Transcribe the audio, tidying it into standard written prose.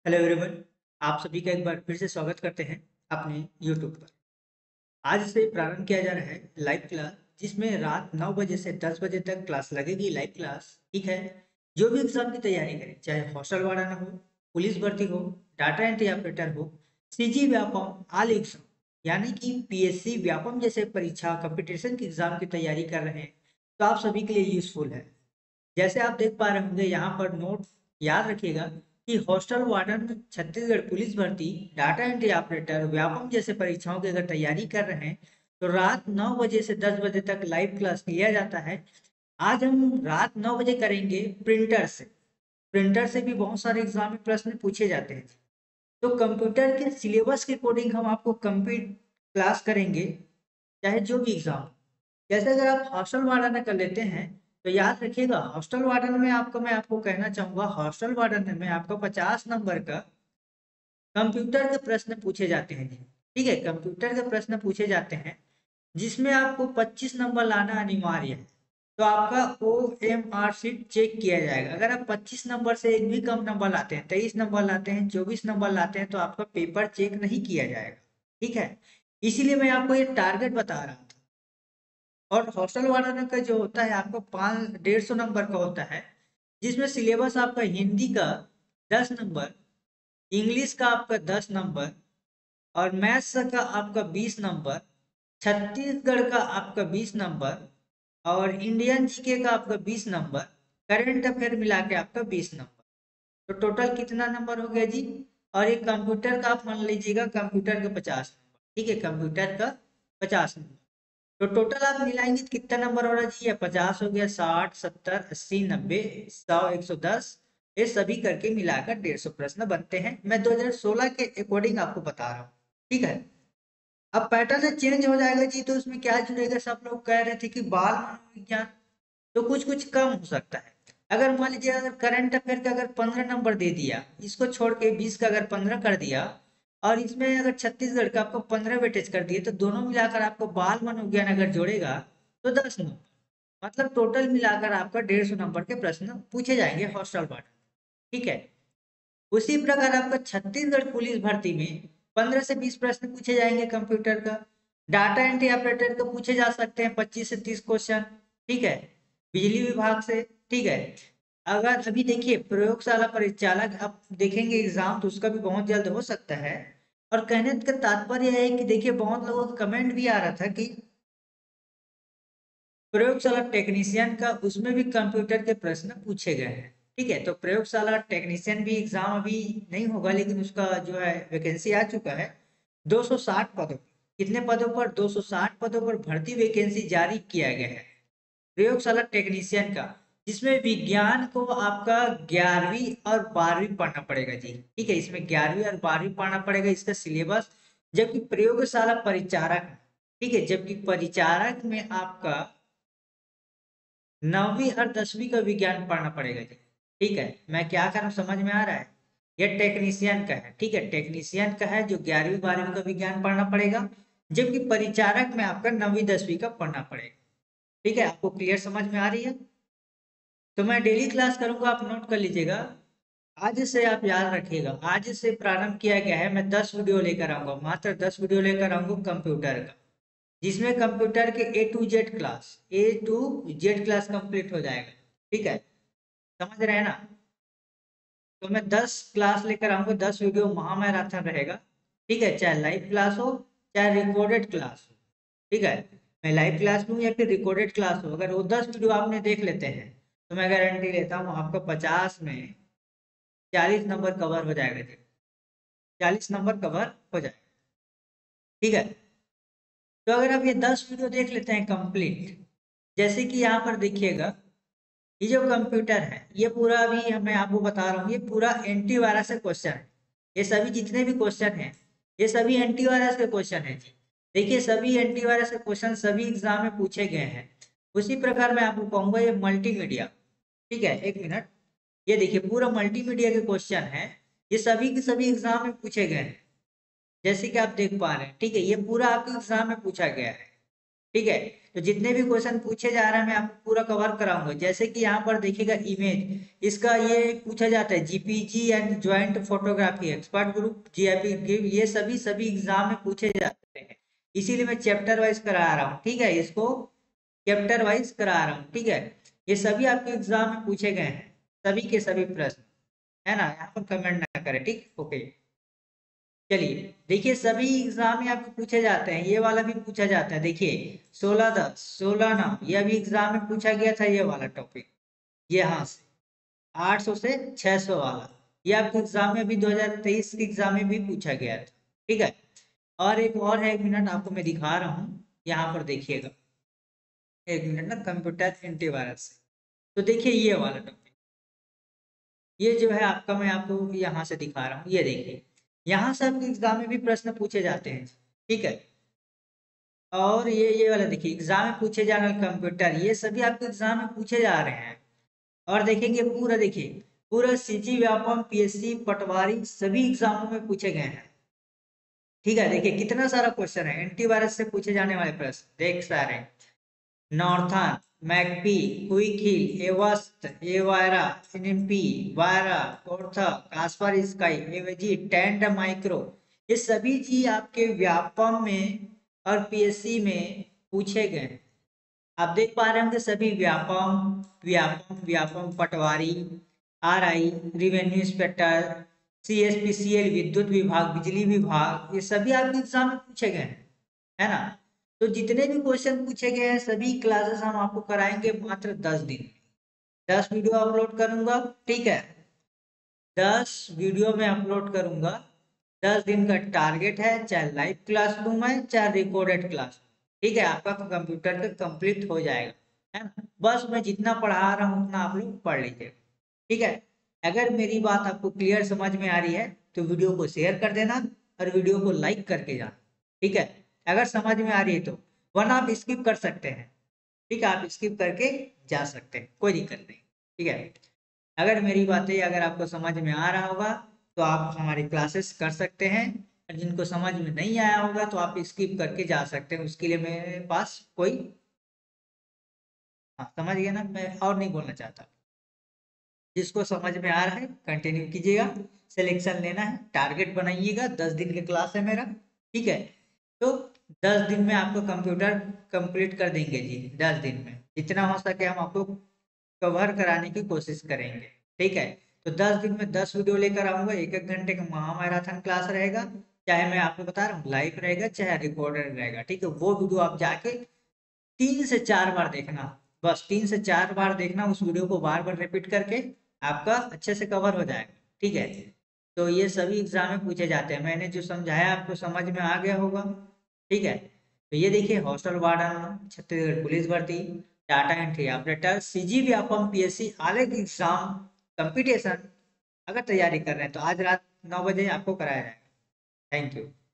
Hello everyone. आप सभी का एक बार फिर से स्वागत करते हैं अपने यूट्यूब पर। आज से प्रारंभ किया जा रहा है लाइव क्लास, जिसमें रात 9 बजे से 10 बजे तक क्लास लगेगी। लाइव क्लास, ठीक है। जो भी एग्जाम की तैयारी करे, चाहे हॉस्टल वाला ना हो, पुलिस भर्ती हो, डाटा एंट्री ऑपरेटर हो, सीजी व्यापम, आल एग्जाम यानी कि पीएससी व्यापम जैसे परीक्षा कंपटीशन के एग्जाम की तैयारी कर रहे हैं, तो आप सभी के लिए यूजफुल है। जैसे आप देख पा रहे होंगे यहाँ पर नोट, याद रखिएगा कि हॉस्टल वार्डन, छत्तीसगढ़ पुलिस भर्ती, डाटा एंट्री ऑपरेटर, व्यापम जैसे परीक्षाओं की अगर तैयारी कर रहे हैं तो रात 9 बजे से 10 बजे तक लाइव क्लास लिया जाता है। आज हम रात 9 बजे करेंगे प्रिंटर से। प्रिंटर से भी बहुत सारे एग्जाम में प्रश्न पूछे जाते हैं। तो कंप्यूटर के सिलेबस के अकॉर्डिंग हम आपको कंप्लीट क्लास करेंगे, चाहे जो भी एग्जाम। जैसे अगर आप हॉस्टल वार्डन कर लेते हैं तो याद रखिएगा, हॉस्टल वार्डन में आपको मैं आपको कहना चाहूंगा, हॉस्टल वार्डन में आपको 50 नंबर का कंप्यूटर के प्रश्न पूछे जाते हैं। ठीक है, कंप्यूटर के प्रश्न पूछे जाते हैं जिसमें आपको 25 नंबर लाना अनिवार्य है। तो आपका OMR शीट चेक किया जाएगा। अगर आप 25 नंबर से एक भी कम नंबर लाते हैं, 23 नंबर लाते हैं, 24 नंबर लाते हैं, तो आपका पेपर चेक नहीं किया जाएगा। ठीक है, इसीलिए मैं आपको ये टारगेट बता रहा था। और हॉस्टल वार्डन का जो होता है आपको 150 नंबर का होता है, जिसमें सिलेबस आपका हिंदी का 10 नंबर, इंग्लिश का आपका 10 नंबर, और मैथ्स का आपका 20 नंबर, छत्तीसगढ़ का आपका 20 नंबर, और इंडियन जीके का आपका 20 नंबर, करंट अफेयर मिला के आपका 20 नंबर। तो टोटल कितना नंबर हो गया जी? और एक कंप्यूटर का आप मान लीजिएगा, कंप्यूटर का 50 नंबर। ठीक है, कंप्यूटर का 50 नंबर। तो टोटल आप मिलाएंगे तो कितना नंबर हो रहा है जी? ये 50 हो गया, 60, 70, 80, 90, 100, 110, ये सभी करके मिलाकर 150 प्रश्न बनते हैं। मैं 2016 के अकॉर्डिंग आपको बता रहा हूँ। ठीक है, अब पैटर्न चेंज हो जाएगा जी, तो उसमें क्या जुड़ेगा? सब लोग कह रहे थे कि बाल मनोविज्ञान, तो कुछ कुछ कम हो सकता है। अगर मान लीजिए, अगर करंट अफेयर का अगर 15 नंबर दे दिया, इसको छोड़ के 20 का अगर 15 कर दिया, और इसमें अगर छत्तीसगढ़ का आपको 15 वेटेज कर दिए, तो दोनों मिलाकर आपको बाल मनोविज्ञान अगर जोड़ेगा तो 10 नंबर। मतलब टोटल मिलाकर आपका 150 नंबर के प्रश्न पूछे जाएंगे हॉस्टल वार्ड। ठीक है, उसी प्रकार आपका छत्तीसगढ़ पुलिस भर्ती में 15 से 20 प्रश्न पूछे जाएंगे कंप्यूटर का। डाटा एंट्री ऑपरेटर को पूछे जा सकते हैं 25 से 30 क्वेश्चन। ठीक है, बिजली विभाग से। ठीक है, अगर अभी देखिए प्रयोगशाला परिचालक आप देखेंगे एग्जाम, तो उसका भी बहुत जल्द हो सकता है। और कहने का तात्पर्य है कि देखिए, बहुत लोगों का कमेंट भी आ रहा था कि प्रयोगशाला टेक्नीशियन का, उसमें भी कंप्यूटर के प्रश्न पूछे गए हैं। ठीक है, तो प्रयोगशाला टेक्नीशियन भी एग्जाम अभी नहीं होगा, लेकिन उसका जो है वैकेंसी आ चुका है। 260 पदों पर, कितने पदों पर? 260 पदों पर भर्ती वैकेंसी जारी किया गया है प्रयोगशाला टेक्नीशियन का, जिसमें विज्ञान को आपका 11वीं और 12वीं पढ़ना पड़ेगा जी। ठीक है, इसमें 11वीं और 12वीं पढ़ना पड़ेगा, इसका सिलेबस। जबकि प्रयोगशाला परिचारक, ठीक है, जबकि परिचारक में आपका 9वीं और 10वीं का विज्ञान पढ़ना पड़ेगा जी। ठीक है, मैं क्या कर रहा हूँ समझ में आ रहा है? ये टेक्नीशियन का है। ठीक है, टेक्नीशियन का है जो 11वीं 12वीं का विज्ञान पढ़ना पड़ेगा, जबकि परिचारक में आपका 9वीं 10वीं का पढ़ना पड़ेगा। ठीक है, आपको क्लियर समझ में आ रही है? तो मैं डेली क्लास करूंगा, आप नोट कर लीजिएगा। आज से आप याद रखिएगा, आज से प्रारंभ किया गया है। मैं 10 वीडियो लेकर आऊंगा, मात्र 10 वीडियो लेकर आऊंगा कंप्यूटर का, जिसमें कंप्यूटर के A to Z class complete हो जाएगा। ठीक है, समझ रहे हैं ना? तो मैं 10 क्लास लेकर आऊंगा, 10 वीडियो महामैराथन रहेगा। ठीक है, चाहे लाइव क्लास हो, चाहे रिकॉर्डेड क्लास हो। ठीक है, मैं लाइव क्लास लूँ या फिर रिकॉर्डेड क्लास हो, अगर वो 10 वीडियो आपने देख लेते हैं, तो मैं गारंटी लेता हूँ आपका 50 में 40 नंबर कवर हो जाएगा जी। 40 नंबर कवर हो जाएगा। ठीक है, तो अगर आप ये 10 वीडियो देख लेते हैं कंप्लीट, जैसे कि यहाँ पर देखिएगा, ये जो कंप्यूटर है, ये पूरा अभी मैं आपको बता रहा हूँ, ये पूरा एंटीवायरस का क्वेश्चन है। ये सभी जितने भी क्वेश्चन हैं, ये सभी एंटीवायरस के क्वेश्चन है जी। देखिए, सभी एंटीवायरस के क्वेश्चन सभी एग्जाम में पूछे गए हैं। उसी प्रकार मैं आपको कहूंगा ये मल्टीमीडिया। ठीक है, एक मिनट, ये देखिए पूरा मल्टीमीडिया के क्वेश्चन है, ये सभी के सभी एग्जाम में पूछे गए हैं, जैसे कि आप देख पा रहे हैं। ठीक है, ये पूरा आपके एग्जाम में पूछा गया है। ठीक है। तो जितने भी क्वेश्चन पूछे जा रहे हैं मैं आपको पूरा कवर कराऊंगा। जैसे कि यहाँ पर देखिएगा इमेज, इसका ये पूछा जाता है GPG and joint photography expert group GIP, ये सभी सभी एग्जाम में पूछे जाते हैं। इसीलिए मैं चैप्टर वाइज करा रहा हूँ, ठीक है, इसको चैप्टर वाइज करा रहा हूँ, ठीक है। ये सभी आपके एग्जाम में पूछे गए हैं, सभी के सभी प्रश्न, है ना। यहाँ पर कमेंट ना करें, ठीक, ओके। चलिए देखिए, सभी एग्जाम में आपको पूछे जाते हैं, ये वाला भी पूछा जाता है। देखिए 16-10 16 9, ये अभी एग्जाम में पूछा गया था ये वाला टॉपिक, ये यहाँ से 800 से 600 वाला, ये आपके एग्जाम में भी 2023 के एग्जाम में भी पूछा गया था, ठीक है। और एक और है, 1 मिनट आपको मैं दिखा रहा हूँ, यहाँ पर देखिएगा, 1 मिनट ना, कंप्यूटर एंटीवायरस। तो देखिए ये वाला टॉपिक, ये जो है आपका, मैं आपको यहाँ से दिखा रहा हूँ, ये देखिए यहाँ से आपके एग्जाम में भी प्रश्न पूछे जाते हैं, ठीक है। और ये वाला देखिए, एग्जाम में पूछे जाने वाले कंप्यूटर, ये सभी आपके एग्जाम में पूछे जा रहे हैं। और देखेंगे पूरा, देखिए पूरा सीजी व्यापम पीएससी पटवारी सभी एग्जामों में पूछे गए हैं, ठीक है। देखिए कितना सारा क्वेश्चन है, एंटीवायरस से पूछे जाने वाले प्रश्न देख सारे, Norton, McAfee, Quick Heal, Avast, Avira, NMP, Avira, कोर्था, Kaspersky, AVG, Trend Micro, ये सभी चीज आपके व्यापम में और पीएससी में पूछे गए हैं। आप देख पा रहे होंगे सभी व्यापम व्यापम व्यापम पटवारी, आरआई, रिवेन्यू इंस्पेक्टर, सीएसपीसीएल विद्युत विभाग, बिजली विभाग, ये सभी आपके एग्जाम में पूछे गए हैं, है ना। तो जितने भी क्वेश्चन पूछे गए हैं सभी क्लासेस हम आपको कराएंगे मात्र 10 दिन, 10 वीडियो अपलोड करूंगा, ठीक है। 10 वीडियो में अपलोड करूंगा, 10 दिन का टारगेट है, चाहे लाइव क्लास लूँ मैं, चाहे रिकॉर्डेड क्लास, ठीक है। आपका कंप्यूटर का कंप्लीट हो जाएगा, है ना। बस मैं जितना पढ़ा रहा हूँ उतना आप लोग पढ़ लीजिए, ठीक है। अगर मेरी बात आपको क्लियर समझ में आ रही है तो वीडियो को शेयर कर देना और वीडियो को लाइक करके जाना, ठीक है, अगर समझ में आ रही है तो। वरना आप स्किप कर सकते हैं, ठीक है, आप स्किप करके जा सकते हैं, कोई दिक्कत नहीं, ठीक है। अगर मेरी बातें अगर आपको समझ में आ रहा होगा तो आप हमारी क्लासेस कर सकते हैं, और जिनको समझ में नहीं आया होगा तो आप स्किप करके जा सकते हैं, उसके लिए मेरे पास कोई, हाँ समझ गए ना, मैं और नहीं बोलना चाहता। जिसको समझ में आ रहा है कंटिन्यू कीजिएगा, सिलेक्शन लेना है, टारगेट बनाइएगा, 10 दिन की क्लास है मेरा, ठीक है। तो 10 दिन में आपको कंप्यूटर कंप्लीट कर देंगे जी, 10 दिन में जितना हो सके हम आपको कवर कराने की कोशिश करेंगे, ठीक है। तो 10 दिन में 10 वीडियो लेकर आऊंगा, 1-1 घंटे का महामैराथन क्लास रहेगा, चाहे मैं आपको बता रहा हूँ लाइव रहेगा चाहे रिकॉर्डेड रहेगा, ठीक है। वो वीडियो आप जाके 3 से 4 बार देखना, बस 3 से 4 बार देखना, उस वीडियो को बार बार रिपीट करके आपका अच्छे से कवर हो जाएगा, ठीक है। तो ये सभी एग्जाम में पूछे जाते हैं, मैंने जो समझाया आपको समझ में आ गया होगा, ठीक है। तो ये देखिए, हॉस्टल वार्डन, छत्तीसगढ़ पुलिस भर्ती, data entry operator, CG Vyapam PSC अलग एग्जाम कंपटीशन अगर तैयारी कर रहे हैं तो आज रात 9 बजे आपको कराया जाएगा। Thank you.